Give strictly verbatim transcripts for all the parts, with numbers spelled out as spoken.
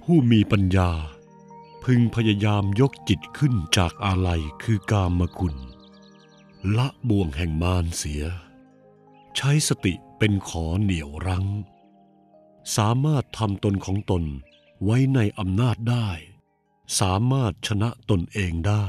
ผู้มีปัญญาพึงพยายามยกจิตขึ้นจากอาลัยคือกามคุณละบ่วงแห่งมารเสียใช้สติเป็นขอเหนี่ยวรั้งสามารถทำตนของตนไว้ในอำนาจได้สามารถชนะตนเองได้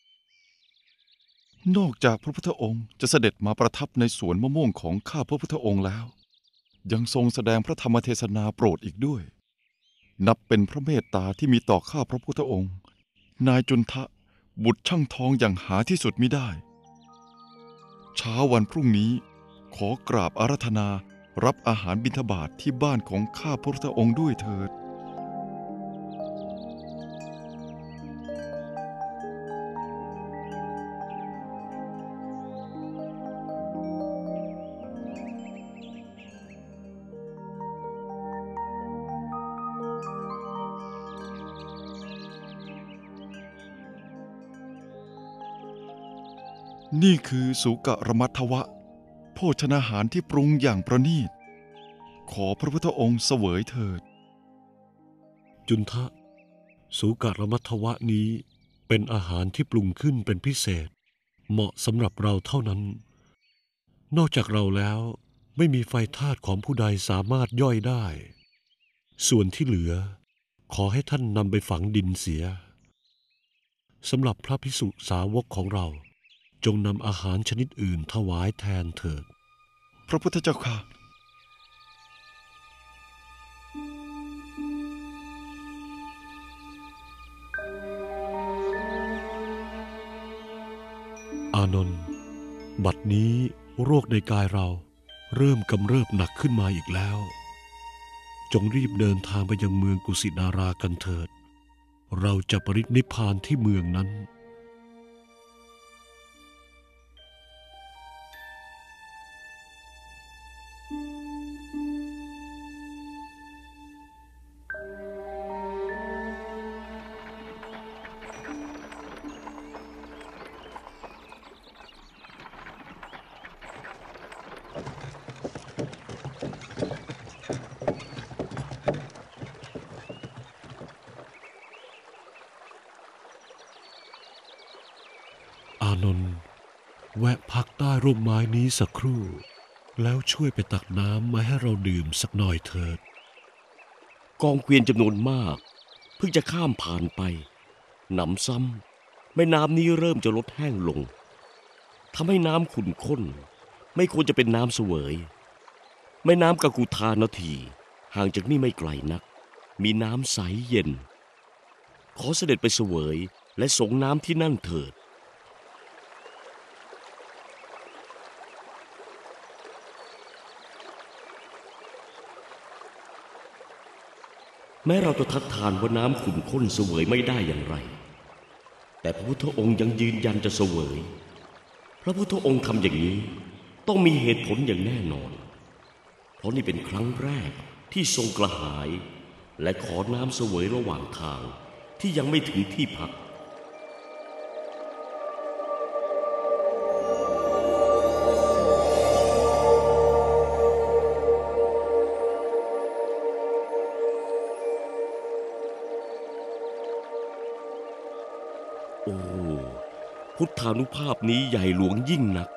นอกจากพระพุทธองค์จะเสด็จมาประทับในสวนมะม่วงของข้าพระพุทธองค์แล้วยังทรงแสดงพระธรรมเทศนาโปรดอีกด้วยนับเป็นพระเมตตาที่มีต่อข้าพระพุทธองค์นายจุนทะบุตรช่างทองอย่างหาที่สุดมิได้เช้าวันพรุ่งนี้ขอกราบอาราธนารับอาหารบิณฑบาตที่บ้านของข้าพระพุทธองค์ด้วยเถิดนี่คือสุกะระมัทวะโภชนาหารที่ปรุงอย่างประณีตขอพระพุทธองค์เสวยเถิดจุนทะสุกะระมัทวะนี้เป็นอาหารที่ปรุงขึ้นเป็นพิเศษเหมาะสำหรับเราเท่านั้นนอกจากเราแล้วไม่มีไฟธาตุของผู้ใดสามารถย่อยได้ส่วนที่เหลือขอให้ท่านนำไปฝังดินเสียสำหรับพระภิกษุสาวกของเราจงนำอาหารชนิดอื่นถวายแทนเถิดพระพุทธเจ้าค่ะอานนท์บัดนี้โรคในกายเราเริ่มกำเริบหนักขึ้นมาอีกแล้วจงรีบเดินทางไปยังเมืองกุสินารากันเถิดเราจะปรินิพพานที่เมืองนั้นอานนท์แวะพักใต้ร่มไม้นี้สักครู่แล้วช่วยไปตักน้ำมาให้เราดื่มสักหน่อยเถิดกองเกวียนจำนวนมากเพิ่งจะข้ามผ่านไปหนำซ้ำแม่น้ำนี้เริ่มจะลดแห้งลงทำให้น้ำขุ่นข้นไม่ควรจะเป็นน้ำเสวยแม่น้ำกกุธานาทีห่างจากนี่ไม่ไกลนักมีน้ำใสเย็นขอเสด็จไปเสวยและสงน้ำที่นั่นเถิดแม้เราจะทัดทานว่าน้ำขุ่นข้นเสวยไม่ได้อย่างไรแต่พระพุทธองค์ยังยืนยันจะเสวยพระพุทธองค์ทำอย่างนี้ต้องมีเหตุผลอย่างแน่นอนเพราะนี่เป็นครั้งแรกที่ทรงกระหายและขอน้ำเสวยระหว่างทางที่ยังไม่ถึงที่พักโอ้พุทธานุภาพนี้ใหญ่หลวงยิ่งนัก